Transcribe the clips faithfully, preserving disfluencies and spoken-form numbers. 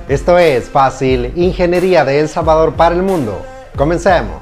Esto es Fácil, Ingeniería de El Salvador para el Mundo. Comencemos.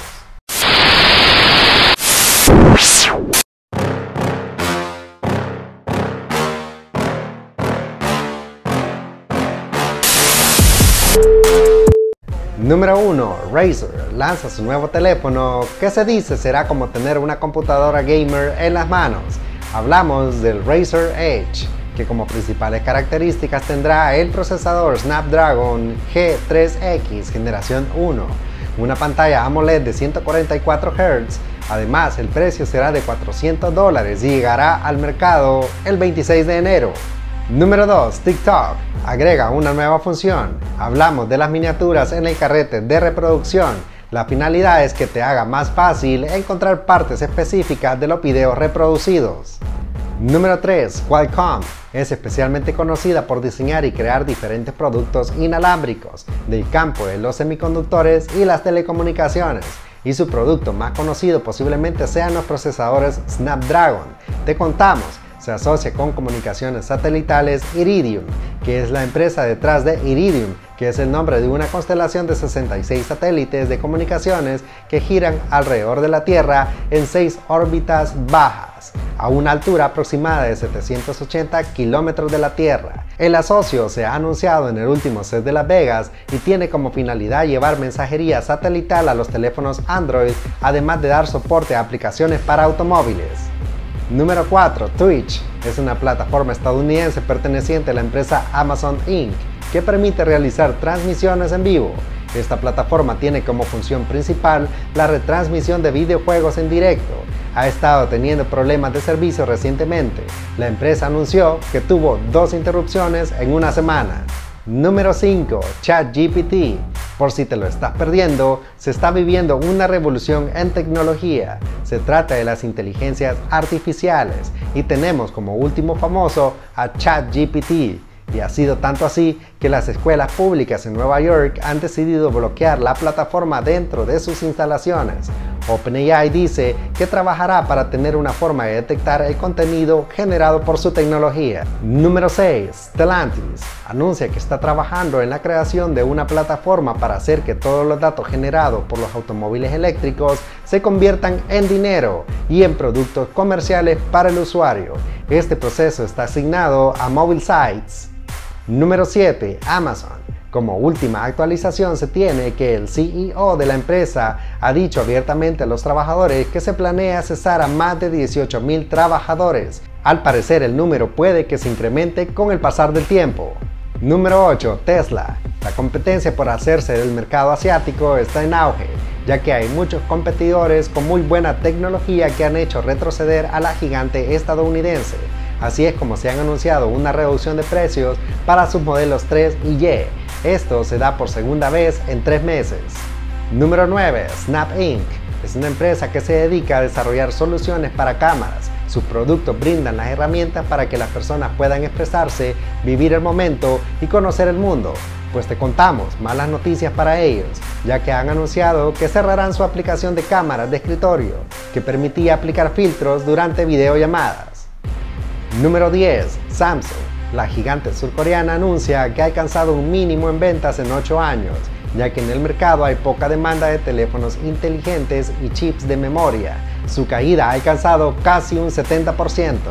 Número uno. Razer lanza su nuevo teléfono que se dice será como tener una computadora gamer en las manos. Hablamos del Razer Edge, que como principales características tendrá el procesador Snapdragon G tres X generación uno, una pantalla AMOLED de ciento cuarenta y cuatro hertz. Además, el precio será de cuatrocientos dólares y llegará al mercado el veintiséis de enero. Número dos. TikTok agrega una nueva función. Hablamos de las miniaturas en el carrete de reproducción. La finalidad es que te haga más fácil encontrar partes específicas de los videos reproducidos. Número tres. Qualcomm es especialmente conocida por diseñar y crear diferentes productos inalámbricos del campo de los semiconductores y las telecomunicaciones, y su producto más conocido posiblemente sean los procesadores Snapdragon. Te contamos, se asocia con comunicaciones satelitales Iridium, que es la empresa detrás de Iridium, que es el nombre de una constelación de sesenta y seis satélites de comunicaciones que giran alrededor de la Tierra en seis órbitas bajas, a una altura aproximada de setecientos ochenta kilómetros de la Tierra. El asocio se ha anunciado en el último C E S de Las Vegas y tiene como finalidad llevar mensajería satelital a los teléfonos Android, además de dar soporte a aplicaciones para automóviles. Número cuatro. Twitch es una plataforma estadounidense perteneciente a la empresa Amazon incorporated, que permite realizar transmisiones en vivo. Esta plataforma tiene como función principal la retransmisión de videojuegos en directo. Ha estado teniendo problemas de servicio recientemente. La empresa anunció que tuvo dos interrupciones en una semana. Número cinco. ChatGPT. Por si te lo estás perdiendo, se está viviendo una revolución en tecnología. Se trata de las inteligencias artificiales y tenemos como último famoso a ChatGPT. Y ha sido tanto así que las escuelas públicas en Nueva York han decidido bloquear la plataforma dentro de sus instalaciones. OpenAI dice que trabajará para tener una forma de detectar el contenido generado por su tecnología. Número seis. Stellantis anuncia que está trabajando en la creación de una plataforma para hacer que todos los datos generados por los automóviles eléctricos se conviertan en dinero y en productos comerciales para el usuario. Este proceso está asignado a MobileSites. Número siete. Amazon. Como última actualización se tiene que el C E O de la empresa ha dicho abiertamente a los trabajadores que se planea cesar a más de dieciocho mil trabajadores. Al parecer el número puede que se incremente con el pasar del tiempo. Número ocho. Tesla. La competencia por hacerse del mercado asiático está en auge, ya que hay muchos competidores con muy buena tecnología que han hecho retroceder a la gigante estadounidense. Así es como se han anunciado una reducción de precios para sus modelos tres y Y. Esto se da por segunda vez en tres meses. Número nueve. Snap incorporated. Es una empresa que se dedica a desarrollar soluciones para cámaras. Sus productos brindan las herramientas para que las personas puedan expresarse, vivir el momento y conocer el mundo. Pues te contamos malas noticias para ellos, ya que han anunciado que cerrarán su aplicación de cámaras de escritorio, que permitía aplicar filtros durante videollamadas. Número diez. Samsung. La gigante surcoreana anuncia que ha alcanzado un mínimo en ventas en ocho años, ya que en el mercado hay poca demanda de teléfonos inteligentes y chips de memoria. Su caída ha alcanzado casi un setenta por ciento.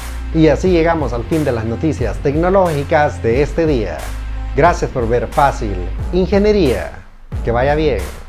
Y así llegamos al fin de las noticias tecnológicas de este día. Gracias por ver Fácil Ingeniería. Que vaya bien.